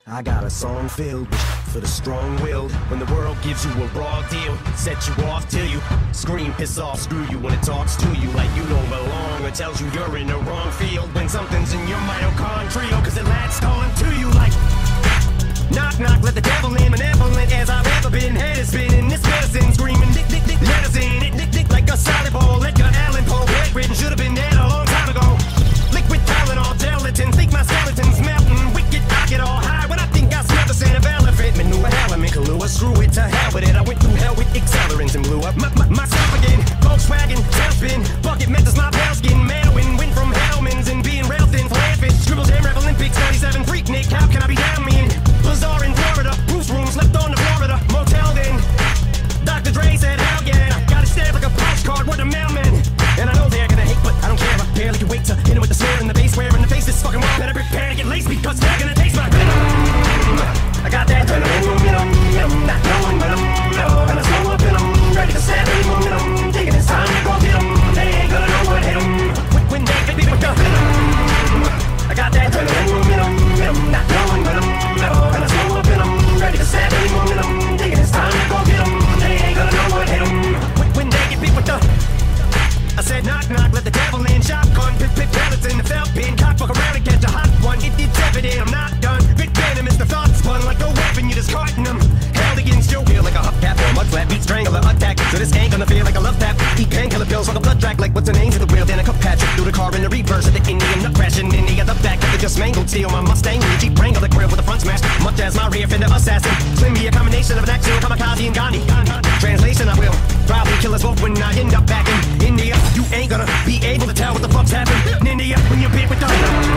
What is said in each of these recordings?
I got a song filled with for the strong-willed. When the world gives you a raw deal, set you off till you scream, piss off, screw you when it talks to you like you don't belong, or tells you you're in the wrong field when something's in your mitochondria, cause it latched on to you like knock, knock, let the devil in, benevolent as I've ever been. Head is spinning, this medicine screaming, dick, dick, dick, letters in it, dick, dick, like a solid ball. Edgar Allan Poe, bedridden, should've been dead a long time ago. Liquid Tylenol, gelatin, think my skeleton's melting. Wicked, I get all high when I think I smell the scent of elephant. Manure, element, Kahlua, screw it, to hell with it. I went through hell with accelerants and blew up myself again. Volkswagen, tailspin, bucket mentors, my pale skin. Manowin, went from Hellman's and being rail thin, flatfish. Scribbles, Jam, Rev, Olympics, 97, freak Nick, how can I be down me in? Bazaar in Florida, Bruce rooms left on the Florida motel then. Dr. Dre said, hell yeah, got it stamped like a postcard, what a mailman. And I know they're gonna hate, but I don't care, I barely can wait to hit it with the snare and the bass, where in the face this fucking world. Better prepare to get laced because they're gonna taste my venom. I got that venom, not knowing when I'm gonna slow up in them, ready to stab any momentum, thinking it's time to go get them, they ain't gonna know what hit them. When they hit me with the venom, I got that venom, not knowing when I'm gonna slow up in them, ready to stab any momentum, thinking it's time to go get them, they ain't gonna know what hit them. When they get beat with the I said knock knock, let the devil in. Shotgun, pick pellets in the felt pin. Cock fuck around and catch a hot one. It's evident I'm not done. Big venom is the thought spun like a weapon, you're just carting them. Held against your feel like a hubcap or a mud flap. Beat strangler, attack. So this ain't gonna feel like a love tap. Eat painkiller pills like a blood track. Like what's the name to the wheel? Then I cup Patrick through the car in the reverse of the Indian nut crashing in the other back. Of the just mangled steel. My Mustang in the Jeep Wrangler grill with the front smash. Much as my rear fender assassin. Slim me a combination of an axial kamikaze and Gandhi. Translation, I will probably kill us both when I end up back in India. You ain't gonna be able to tell what the fuck's happening in India when you're bit with the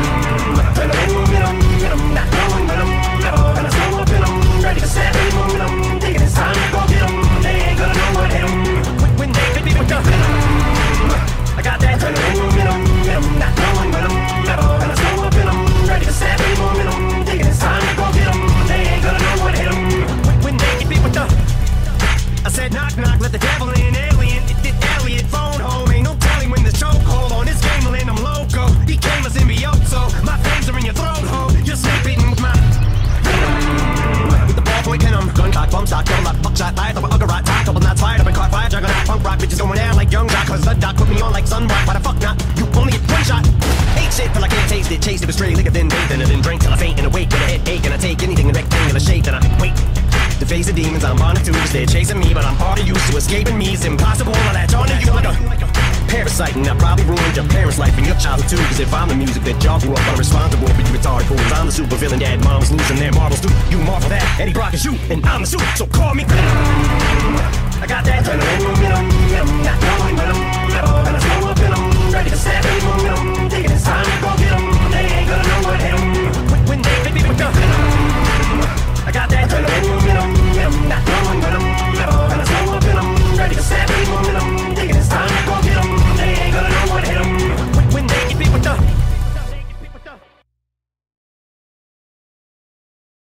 venom, not knowing when I'm gonna slow up in them, ready to stab any momentum, thinking it's time to go get them, they ain't gonna know what hit them. When they hit me with the venom, I got that venom, not knowing when I'm gonna slow up in them, ready to stab any momentum, thinking it's time to go get them, they ain't gonna know what hit them. When they hit me with the I said knock knock, let the devil in, alien, Elliot, phone home, ain't no telling when the chokehold on this game will end, I'm loco, became a symbiote, so my fangs are in your throat hole, you're sleeping with my with the ballpoint venom, gun cock, bump stock, double lock, buckshot, light, double ugger rot, tie, couple knots fired up and caught fire, juggernaut, punk rock, bitches going down like young jock, cause the doc put me on like sun rock, why the fuck not, you only get one shot, ate shit till I can't taste it, chased it with straight liquor, then bathed in it, then drink till I faint and awake with a headache, and I take anything in rectangular shape, and I wait. To face the demons, I'm on it too, cause they're chasing me, but I'm hard to use, so escaping me is impossible. I latch onto you like a parasite, and I probably ruined your parents' life and your childhood too, cause if I'm the music that y'all grew up, I'm responsible for you retarded fools. I'm the super villain, dad, mom's losing their marbles too. You marvel that, Eddie Brock is you, and I'm the suit, so call me. I got that venom, not